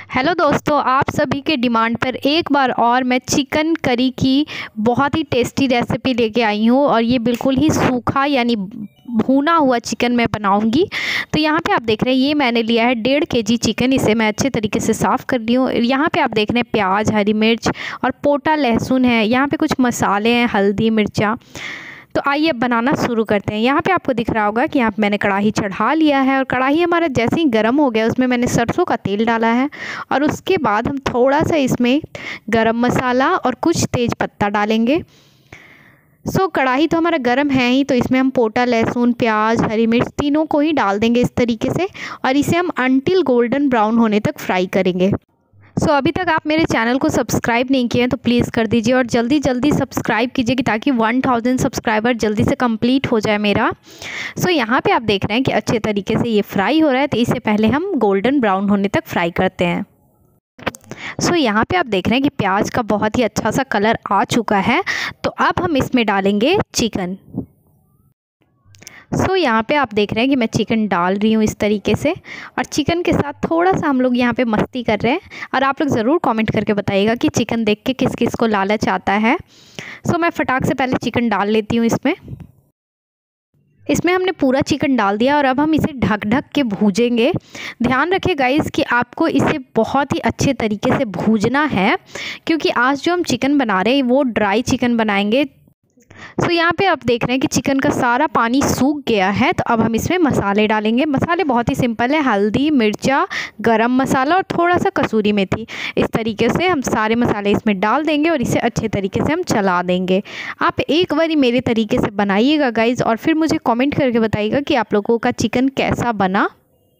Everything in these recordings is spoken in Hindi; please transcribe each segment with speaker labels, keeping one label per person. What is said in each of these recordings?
Speaker 1: हेलो दोस्तों, आप सभी के डिमांड पर एक बार और मैं चिकन करी की बहुत ही टेस्टी रेसिपी लेके आई हूँ और ये बिल्कुल ही सूखा यानी भुना हुआ चिकन मैं बनाऊंगी। तो यहाँ पे आप देख रहे हैं ये मैंने लिया है 1.5 kg चिकन। इसे मैं अच्छे तरीके से साफ़ कर ली हूँ। यहाँ पे आप देख रहे हैं प्याज, हरी मिर्च और पोटा लहसुन है। यहाँ पे कुछ मसाले हैं, हल्दी, मिर्चा। तो आइए अब बनाना शुरू करते हैं। यहाँ पे आपको दिख रहा होगा कि यहाँ पे मैंने कढ़ाई चढ़ा लिया है और कढ़ाई हमारा जैसे ही गर्म हो गया उसमें मैंने सरसों का तेल डाला है और उसके बाद हम थोड़ा सा इसमें गरम मसाला और कुछ तेज पत्ता डालेंगे। कढ़ाई तो हमारा गर्म है ही, तो इसमें हम पोटा लहसुन, प्याज, हरी मिर्च तीनों को ही डाल देंगे इस तरीके से और इसे हम अनटिल गोल्डन ब्राउन होने तक फ्राई करेंगे। अभी तक आप मेरे चैनल को सब्सक्राइब नहीं किए हैं तो प्लीज़ कर दीजिए और जल्दी जल्दी सब्सक्राइब कीजिए ताकि 1000 सब्सक्राइबर जल्दी से कंप्लीट हो जाए मेरा। यहाँ पे आप देख रहे हैं कि अच्छे तरीके से ये फ्राई हो रहा है, तो इसे पहले हम गोल्डन ब्राउन होने तक फ्राई करते हैं। यहाँ पे आप देख रहे हैं कि प्याज का बहुत ही अच्छा सा कलर आ चुका है। तो अब हम इसमें डालेंगे चिकन। यहाँ पे आप देख रहे हैं कि मैं चिकन डाल रही हूँ इस तरीके से और चिकन के साथ थोड़ा सा हम लोग यहाँ पे मस्ती कर रहे हैं और आप लोग ज़रूर कमेंट करके बताइएगा कि चिकन देख के किस किस को लालच आता है। मैं फटाक से पहले चिकन डाल लेती हूँ इसमें हमने पूरा चिकन डाल दिया और अब हम इसे ढक के भूजेंगे। ध्यान रखिए गाइस कि आपको इसे बहुत ही अच्छे तरीके से भूजना है, क्योंकि आज जो हम चिकन बना रहे हैं वो ड्राई चिकन बनाएंगे। यहाँ पे आप देख रहे हैं कि चिकन का सारा पानी सूख गया है। तो अब हम इसमें मसाले डालेंगे। मसाले बहुत ही सिंपल है, हल्दी, मिर्चा, गरम मसाला और थोड़ा सा कसूरी मेथी। इस तरीके से हम सारे मसाले इसमें डाल देंगे और इसे अच्छे तरीके से हम चला देंगे। आप एक बारी मेरे तरीके से बनाइएगा गाइज़ और फिर मुझे कमेंट करके बताइएगा कि आप लोगों का चिकन कैसा बना।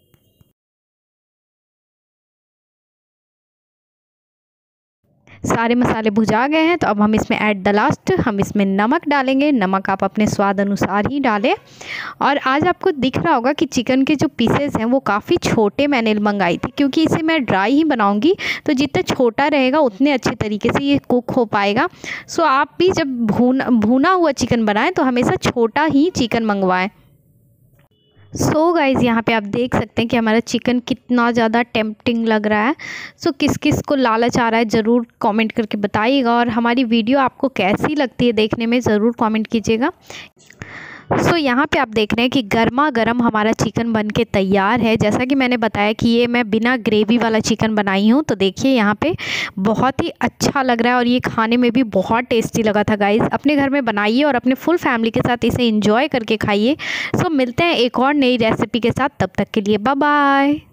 Speaker 1: सारे मसाले भुजा गए हैं, तो अब हम इसमें एट द लास्ट हम इसमें नमक डालेंगे। नमक आप अपने स्वाद अनुसार ही डालें। और आज आपको दिख रहा होगा कि चिकन के जो पीसेस हैं वो काफ़ी छोटे मैंने मंगाई थी, क्योंकि इसे मैं ड्राई ही बनाऊंगी। तो जितना छोटा रहेगा उतने अच्छे तरीके से ये कुक हो पाएगा। आप भी जब भुना हुआ चिकन बनाएं तो हमेशा छोटा ही चिकन मंगवाएं। गाइज़ यहाँ पे आप देख सकते हैं कि हमारा चिकन कितना ज़्यादा टेम्पटिंग लग रहा है। किस किस को लालच आ रहा है ज़रूर कमेंट करके बताइएगा और हमारी वीडियो आपको कैसी लगती है देखने में ज़रूर कमेंट कीजिएगा। यहाँ पे आप देख रहे हैं कि गर्मा गर्म हमारा चिकन बन के तैयार है। जैसा कि मैंने बताया कि ये मैं बिना ग्रेवी वाला चिकन बनाई हूँ। तो देखिए यहाँ पे बहुत ही अच्छा लग रहा है और ये खाने में भी बहुत टेस्टी लगा था गाइज़। अपने घर में बनाइए और अपने फुल फैमिली के साथ इसे एंजॉय करके खाइए। मिलते हैं एक और नई रेसिपी के साथ, तब तक के लिए बाय बाय।